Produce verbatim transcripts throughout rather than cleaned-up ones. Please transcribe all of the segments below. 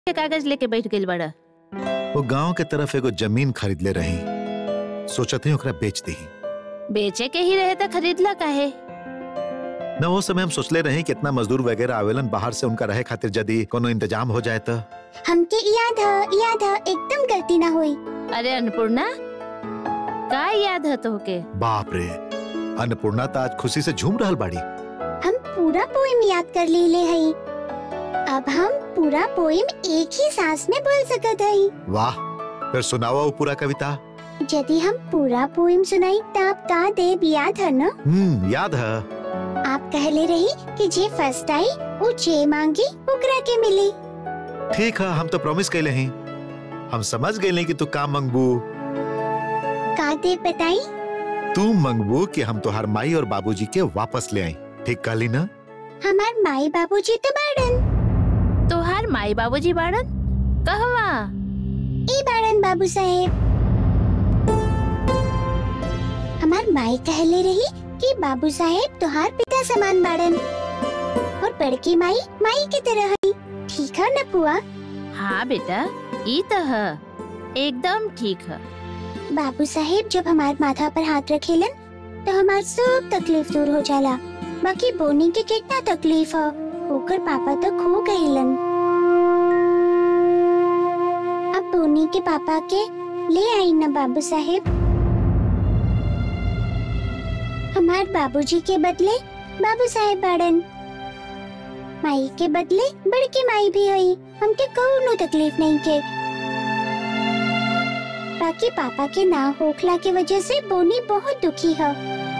के कागज लेके बैठ गइल बड़ा। वो गांव के तरफ एगो जमीन खरीद ले रही, सोचते ही ओकरा बेच दी। बेचे के ही रहे तो खरीदला काहे? न वो समय हम सोचले रहे कि इतना मजदूर वगैरह आवेलन बाहर से, उनका रहे खातिर यदि कोनो इंतजाम हो जाए तो। हमके याद है, याद है, एकदम गलती ना हुई। अरे अन्नपूर्णा, का याद है तोहके? बाप रे, अन्नपूर्णा तो आज खुशी से झूम रहल बाड़ी। हम पूरा पोएम याद कर लीले हई। अब हम पूरा पोएम एक ही सांस में बोल सकत हई। वाह, फिर सुनावा वो पूरा कविता। यदि हम पूरा पोएम सुनाई तब का देव याद है न? हम्म, याद है। आप कहले रही कि जे फर्स्ट आई वो जे मांगी ओकरा के मिली। ठीक है, हम तो प्रॉमिस कैले हैं। हम समझ गए कि तू का मंगबू। का देव बताई? तू मंगबू कि हम तोहार माई और बाबूजी के वापस ले आई। ठीक कहली ना? हमार माई बाबूजी तो बाड़न। तोहार माई बाबूजी बाड़न? कहवा? ई बाड़न बाबू साहेब। हमार माई कहले रही कि बाबू साहेब तोहार पिता समान बाड़न और बड़की माई माई की तरह है। ठीक है न पुआ? हाँ बेटा, ई तो है, एकदम ठीक है। बाबू साहेब जब हमार माथा पर हाथ रखेलन तो हमार सब तकलीफ दूर हो जाला। बाकी बोनी के कितना तकलीफ है, ओकर पापा तो खो गईलन। अब बोनी के पापा के ले आई न बाबू साहेब। हमार बाबूजी के बदले बाबू साहेब बाड़न, माई के बदले बड़की माई भी हुई। हमके कोनो तकलीफ नहीं के। बाकी पापा के ना होखला की वजह से बोनी बहुत दुखी है।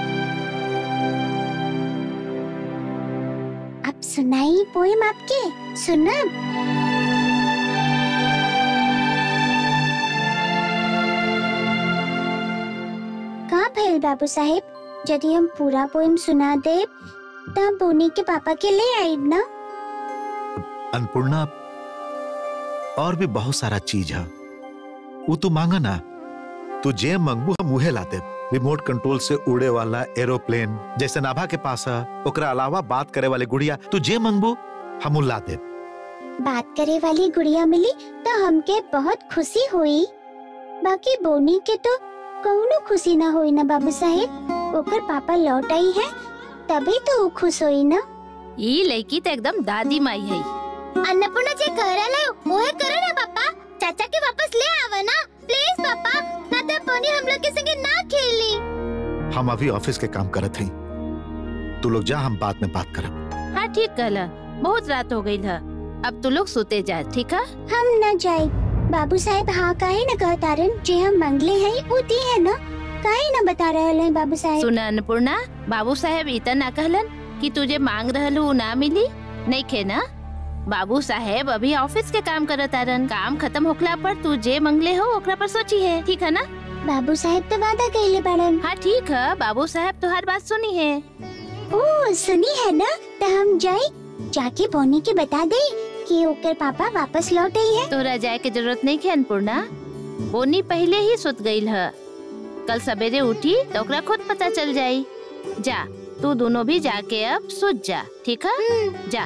अब सुनाई पोएम आपके, सुनब? का भइल बाबू साहेब? यदि हम पूरा पोएम सुना दे तब बोनी के पापा के ले आइब ना? अन्नपूर्णा, और भी बहुत सारा चीज है, वो तू मांगा ना। तू जे मंगबू हम उहे ला देब। रिमोट कंट्रोल से उड़े वाला एरोप्लेन जैसे नाभा के पास है, ओकरा अलावा बात करे वाली गुड़िया, तू जे मंगबू हम ला देब। बात करे वाली गुड़िया मिली तो हमके बहुत खुशी हुई। बाकी बोनी के तो कौनो खुशी ना हुई ना बाबू साहेब। ओकर पापा लौट आई है तभी तो वो खुश हुई ना। ई लड़की तो एकदम दादी माई है। अन्नपूर्णा जे कह रहा है ओहे करो ना पापा। चाचा के वापस ले आवा ना प्लीज पापा, ना तो बोनी हम लोग के संगे ना खेली। हम अभी ऑफिस के काम करत हैं, तू लोग जा, हम बाद में बात करब। हाँ ठीक कहला, बहुत रात हो गई है, अब तू लोग सोते जा। ठीक है? हम न जाए। बाबू साहेब हाँ काहे न कहतारन, जे हम मंगले हैं वो दी है ना, काहे न बता रहल हैं बाबू साहेब। सुन अन्नपूर्णा, बाबू साहेब इतना ना कहलन कि तुझे मांग रहलू वो ना मिली नहीं खे ना। बाबू साहेब अभी ऑफिस के काम करत आरन, काम खत्म होखला पर तू जे मंगले हो ओकरा पर सोची है। ठीक है ना? बाबू साहेब तो वादा कइले बाड़न। हाँ ठीक है, बाबू साहेब तो हर बात सुनी है। ओ सुनी है ना, तो हम जाए जाके बोनी के बता दे कि ओकर पापा वापस लौट आई है। तोरा जाए के जरूरत नहीं है अन्नपूर्णा, बोनी पहले ही सुत गई है। कल सवेरे उठी तो ओकरा खुद पता चल जाई। जा तू दोनों भी जाके अब सुत जा। ठीक है? जा।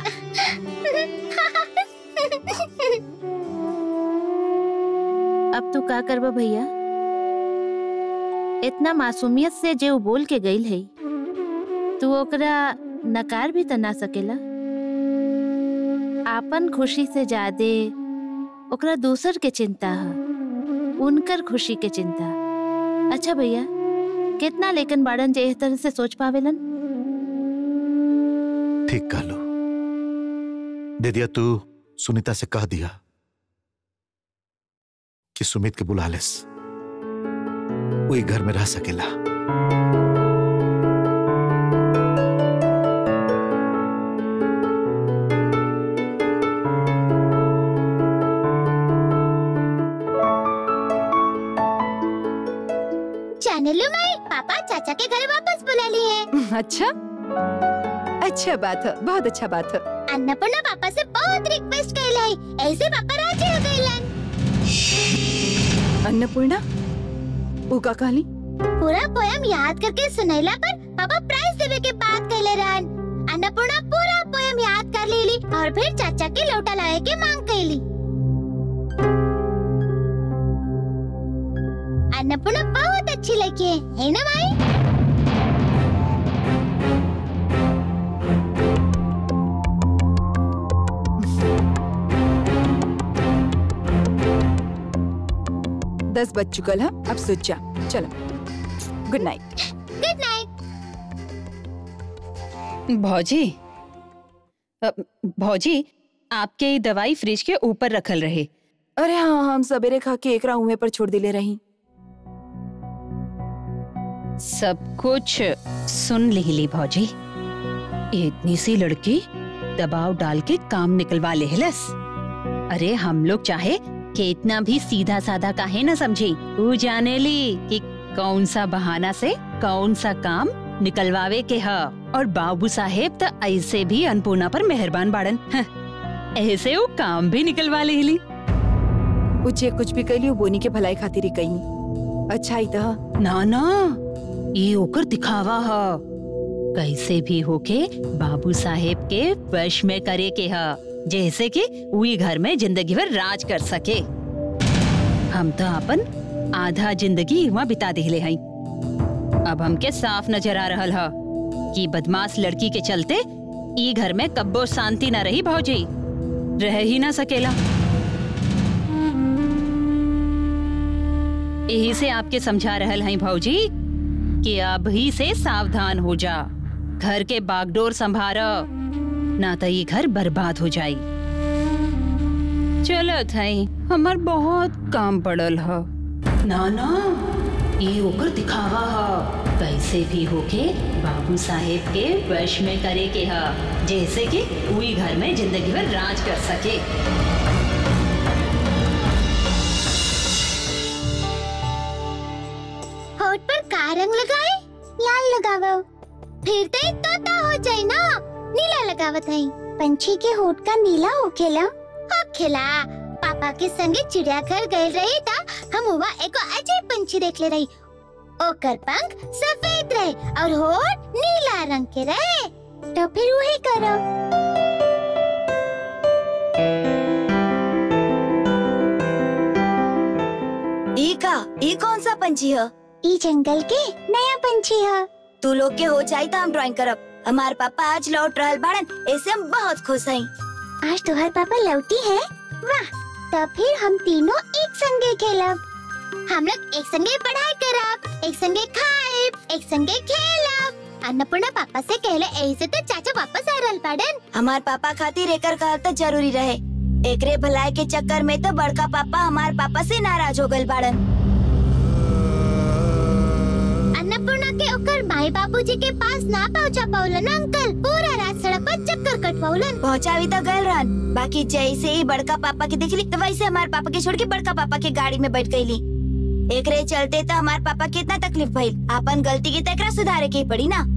अब तू का करबा भैया? इतना मासूमियत से जे वो बोल के गई है, तू ओकरा नकार भी तो ना सकेला। आपन खुशी से ज्यादा ओकरा दूसर के चिंता है, उनकर खुशी के चिंता। अच्छा भैया, कितना लेकिन बाड़न जे इस तरह से सोच पावेलन। ठीक कह लो दे दिया। तू सुनीता से कह दिया कि सुमित के बुला लेस, वही घर में रह सकेला। जाने लो मैं पापा चाचा के घर वापस बुला लिए हैं। अच्छा अच्छा बात है, बहुत अच्छा बात है। अन्नपूर्णा पापा से बहुत रिक्वेस्ट कैले है, ऐसे पापा राजी हो गइलन। अन्नपूर्णा वो का कहली? पूरा पोएम याद करके सुनैला पर पापा प्राइज देवे के बात कैले रहन। अन्नपूर्णा पूरा पोएम याद कर लेली और फिर चाचा के लौटा लाए के मांग कैली। अन्नपूर्णा बहुत अच्छी लड़की है, है ना माई? दस बज चुकल है, अब सो जा। चलो, गुड नाइट। Good night. भौजी, अ, भौजी आपके ये दवाई फ्रिज के ऊपर रखल रहे। अरे हाँ, हम सवेरे खा के एक उहे पर छोड़ दिले रही। सब कुछ सुन ली भौजी। इतनी सी लड़की दबाव डाल के काम निकलवा ले हिलस। अरे हम लोग चाहे कि इतना भी सीधा साधा काहे न समझी, वो जाने ली कि कौन सा बहाना से कौन सा काम निकलवावे के है। और बाबू साहेब तो ऐसे भी अन्नपूर्णा पर मेहरबान बाड़न, ऐसे वो काम भी निकलवा ले ली। पूछे कुछ भी कही बोनी के भलाई खातिर ही कही। अच्छा ही था ना ना, ये ओकर दिखावा है। कैसे भी होके बाबू साहेब के वश में करे के है, जैसे कि वही घर में जिंदगी भर राज कर सके। हम तो अपन आधा जिंदगी वहाँ बिता दिले हई। अब हमके साफ नजर आ रहल है कि बदमाश लड़की के चलते ई घर में कब्बो शांति न रही भौजी, रह ही ना सकेला। यही से आपके समझा रहल हई भौजी कि अब ही से सावधान हो जा, घर के बागडोर संभार, ना तो ये घर बर्बाद हो जाई। चलो थई, हमार बहुत काम पड़ल है। ना ना, ये ओकर दिखावा है। कैसे भी होके बाबू साहेब के वश में करे के है, जैसे कि वही घर में जिंदगी भर राज कर सके। होठ पर का रंग लगाए? लाल लगावो, फिर तो एक तोता हो जाए ना। नीला लगावत है। पंछी के होठ का नीला होखेला? होखेला। पापा के संगे चिड़ियाघर गए रही था, हम हुआ एको अजय पंछी देख ले रही। ओकर पंख सफेद रहे और होठ नीला रंग के रहे। तो फिर वही करो। ई का, ई कौन सा पंछी है? ई जंगल के नया पंछी है। तू लोग के हो जाए तो हम ड्राइंग करब। हमार पापा आज लौट रहल बाड़न, ऐसे हम बहुत खुश हैं। आज तुम्हारे पापा लौटी है? वाह, तो फिर हम तीनों एक संगे खेलब। हम लोग एक संगे पढ़ाई करब, एक संगे खाएब, एक संगे खेलब। अन्नपूर्णा पापा से कहले ऐसे तो चाचा वापस आ रहल बाड़न। हमार पापा खातिर एकर कहल तो जरूरी रहे। एकरे भलाई के चक्कर में तो बड़का पापा हमार पापा से नाराज हो गए बाड़न। अन्नपूर्णा के ओकर माई बाबूजी के पास ना पहुंचा पाउलन अंकल। पूरा रात सड़क पर चक्कर कटवाउलन। पहुंचावी तो गल रहन, बाकी जैसे ही बड़का पापा के दिखली तो वैसे हमार पापा के छोड़ के बड़का पापा के गाड़ी में बैठ गईली। एकरे चलते तो हमार पापा के इतना तकलीफ भइल। अपन गलती की तकरा सुधारे के पड़ी ना।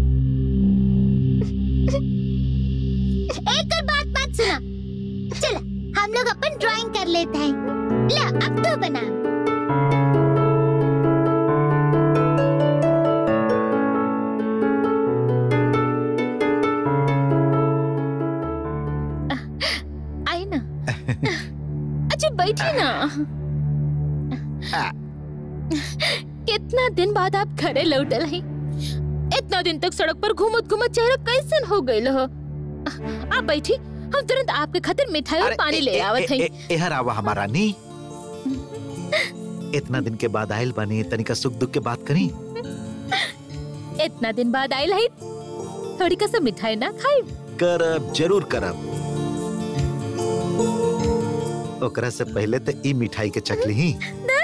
एक और बात मत सुना। चलो हम लोग अपन ड्राइंग कर लेते हैं। ला अब तो बना। आई ना। अच्छा बैठी ना। कितना दिन बाद आप घरे लौटल हैं। इतना दिन तक सड़क पर घूमत घूमत चेहरा कैसन हो गइल हो। आप बैठी, हम तुरंत आपके खातिर मिठाई और पानी ले आवत हैं। एहर आवा हमारा नी। इतना दिन के बाद आयल बनी, तनिका सुख दुख के बात करी। इतना दिन बाद आयल है, थोड़ी कसम मिठाई ना खाई? करब, जरूर करब। ओकरा से पहले तो ई मिठाई के चखली ही।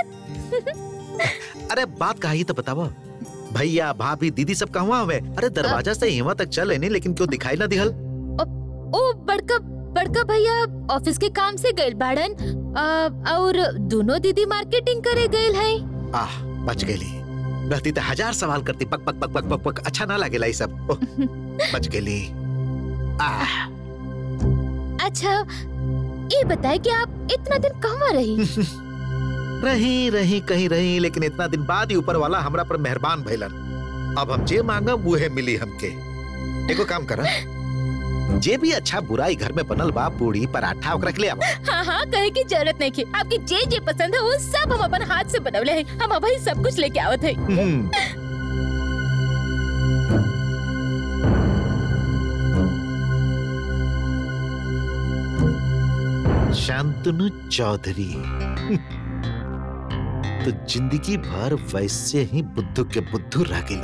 अरे बात कही तो बतावा। भैया भाभी दीदी सब कहवा हवे? अरे दरवाजा से यहाँ तक चल नहीं, लेकिन क्यों दिखाई ना दिहल? ओ बड़का बड़का भैया ऑफिस के काम से गए बाड़न, और दोनों दीदी मार्केटिंग करे गए हैं। आह, बच गई। रहती तो हजार सवाल करती। पक पक पक पक पक पक। अच्छा ना लगेला ये सब। बच गई। आह। अच्छा ये बताए कि आप इतना दिन कहाँ रही? रही रही कहीं रही, लेकिन इतना दिन बाद ही ऊपर वाला हमरा पर मेहरबान भइलन। अब हम जे मांगा वो है मिली हमके। एको काम करा, जे भी अच्छा बुराई घर में बनल बा, पूड़ी पराठा ओकरा के ले आवा। हाँ हाँ कहे की जरूरत नहीं की, आपके जे जे पसंद है वो सब हम अपन हाथ से बनवले हैं। हम अब ही सब कुछ लेके आवत है। हम्म, शांतनु चौधरी तो जिंदगी भर वैसे ही बुद्धू के बुद्धू रह गिला,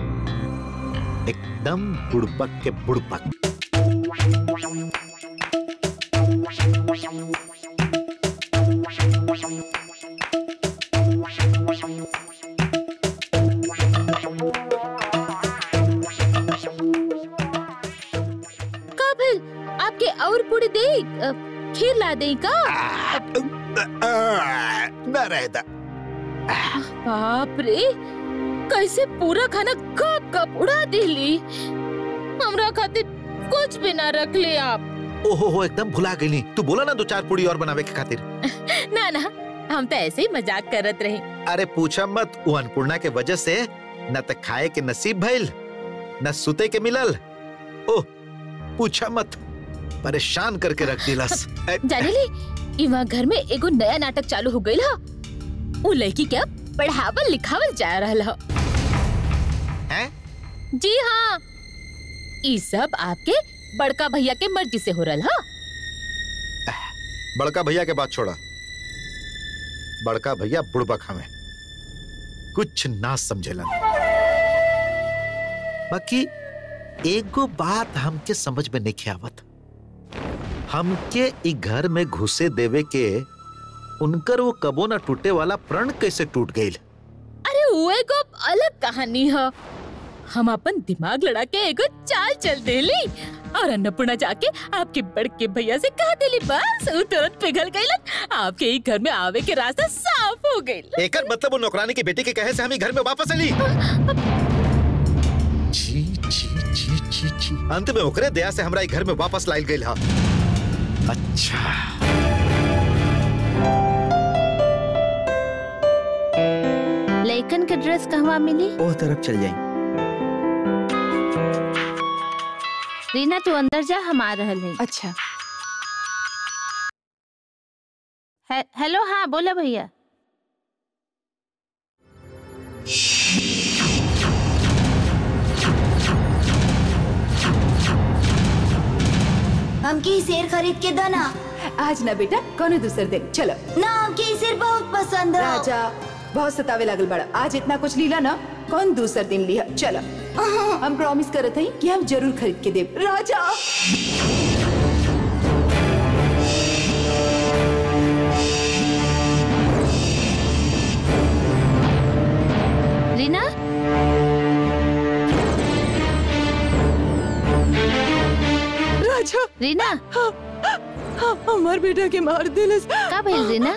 एकदम बुड़बक के बुड़बक। काबिल आपके और पूरी दे, अ, खीर ला दे का? न रहता। बाप रे, कैसे पूरा खाना कप कप उड़ा दिली। हमरा खातिर कुछ भी ना रख ले आप। ओहो हो, एकदम भुला गई। तू बोला ना दो चार पूड़ी और बनावे के खातिर। ना ना, हम तो ऐसे ही मजाक करत रहे। अरे पूछा मत, वो अन्नपूर्णा के वजह से न त खाए के नसीब भइल न सुते के मिलल। ओह पूछा मत, परेशान करके रख दिलस। जाने ली, इवा घर में एगो नया नाटक चालू हो गइल ह। उ लड़की क्या पढ़ावल लिखावल जा रहल ह। हैं? जी हाँ, ई सब आपके बड़का भैया के मर्जी से हो रहल ह। बड़का भैया के बात छोड़ा, बड़का भैया बुड़बक हमें कुछ ना समझेलन। बाकी एगो बात हमके समझ में नहीं आवत, हमके ई घर में घुसे देवे के उनकर वो कबो ना टूटे वाला प्रण कैसे टूट गई? अरे वो एगो अलग कहानी है। हम अपन दिमाग लड़ा के एगो चाल चल देली और अन्नपूर्णा जाके आपके बड़के भैया से कह देली, बस वो तुरंत पिघल गइलन। आपके ही घर में आवे के रास्ता साफ हो गइल। एकर मतलब वो नौकरानी की बेटी के कहे से हम ही घर में वापस अली। छी छी छी छी छी, अंत में ओकरे दया से हमरा ई घर में वापस लाइल गइल हा। अच्छा लइकन के ड्रेस कहवा मिली? ओह तरफ चल जाए। रीना तू अंदर जा, हम आ रहल हैं। अच्छा है, हेलो हाँ बोला भैया। हमके ई शेर खरीद के दो ना। आज ना बेटा, कौन दूसर दिन चलो। ना हमके ई शेर बहुत पसंद है। राजा बहुत सतावे लागल बड़ा, आज इतना कुछ लीला ना, कौन दूसर दिन लिया। चलो हम प्रॉमिस करत हई कि हम जरूर खरीद के देब। राजा रीना राजा रीना हाँ, हाँ, हमार बेटा के मार दिलस। का भइल रीना?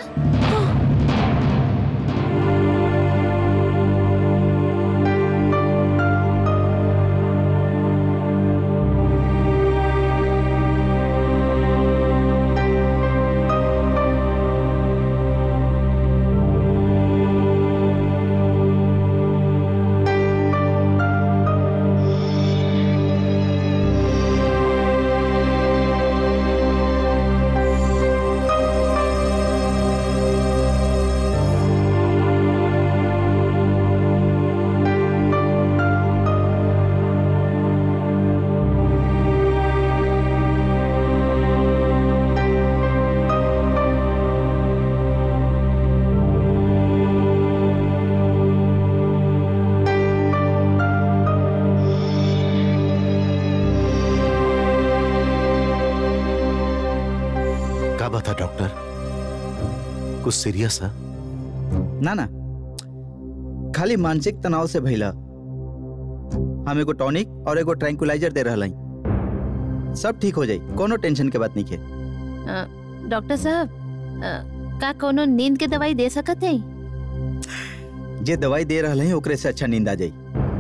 था डॉक्टर, कुछ सीरियस है? ना ना, खाली मानसिक तनाव से भइला। हम एगो टॉनिक और एगो ट्रैंकुलाइजर दे रहल हई, सब ठीक हो जाई, कोनो टेंशन के बात नहीं है। डॉक्टर साहब, का कोनो नींद के दवाई दे सकत है? जे दवाई दे रहल हई ओकरे से अच्छा नींद आ जाई।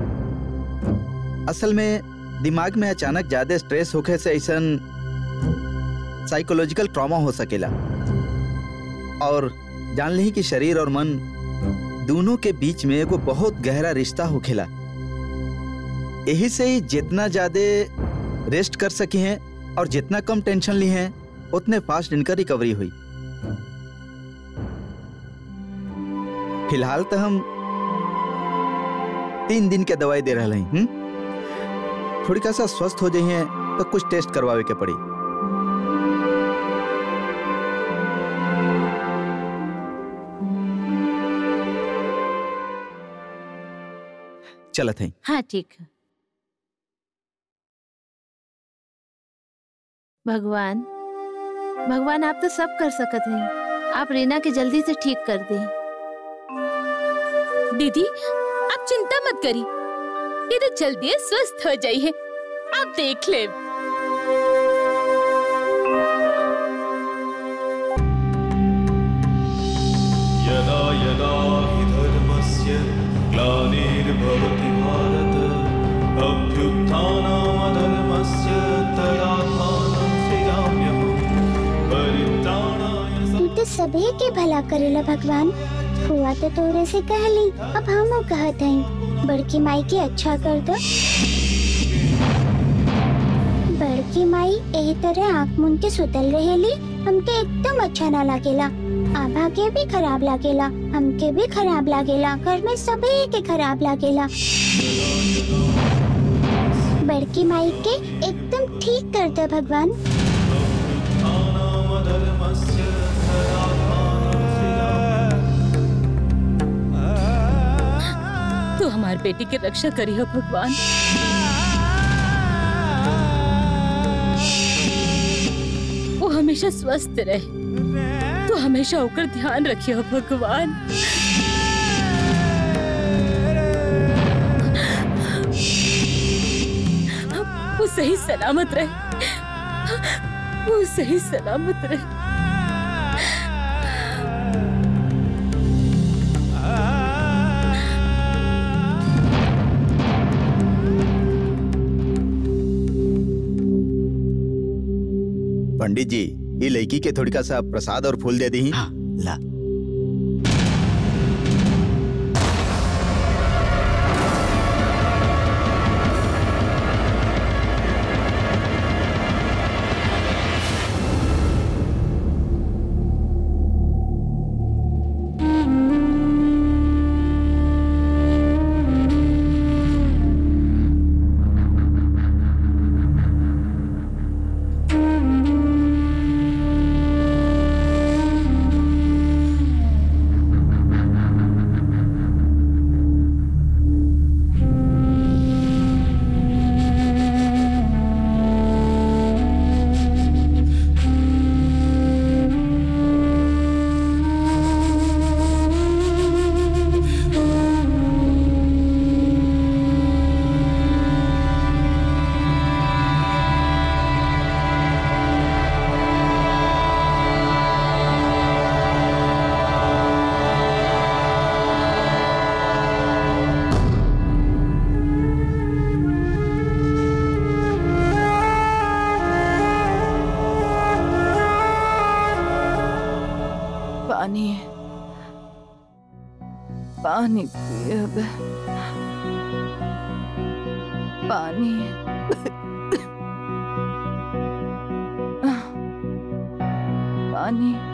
असल में दिमाग में अचानक ज्यादा स्ट्रेस होखे से ऐसन साइकोलॉजिकल ट्रॉमा हो सकेला, और जान ली कि शरीर और मन दोनों के बीच में एगो बहुत गहरा रिश्ता होखेला। यही से ही जितना ज्यादा रेस्ट कर सकी हैं और जितना कम टेंशन ली है उतने फास्ट इनका रिकवरी हुई। फिलहाल तो हम तीन दिन के दवाई दे रहे हैं। थोड़ी कैसा स्वस्थ हो जाइए तो कुछ टेस्ट करवावे के पड़ी। चलत है। हाँ ठीक है। भगवान भगवान आप तो सब कर सकते हैं, आप रीना के जल्दी से ठीक कर दें। दीदी आप चिंता मत करिए, ये तो जल्दी स्वस्थ हो जाइए, आप देख ले। यदा यदा हि धर्मस्य ग्लानिर्भवति भारत अभ्युत्थानमधर्मस्य तदात्मानं सृजाम्यहं परित्राणाय। तू तो सभी के भला करेला भगवान। हुआ तो तोरे से कहली, अब हमो कहत हैं बड़की माई के अच्छा कर दो। बड़की माई यही तरह आँख मूंद के सुतल रहेली, हमके एकदम अच्छा ना लागेला। आभा के भी खराब लागेला, हमके भी खराब लागेला, घर में सभी के खराब लागेला। बड़की माई के एकदम ठीक कर दो भगवान। तो हमारी बेटी की रक्षा करिए भगवान। वो हमेशा स्वस्थ रहे, तो हमेशा होकर ध्यान रखिए भगवान। वो सही सलामत रहे, वो सही सलामत रहे। पंडित जी, ये लड़की के थोड़ी का सा प्रसाद और फूल दे दी। हाँ, ला। पानी पानी पियब पानी पानी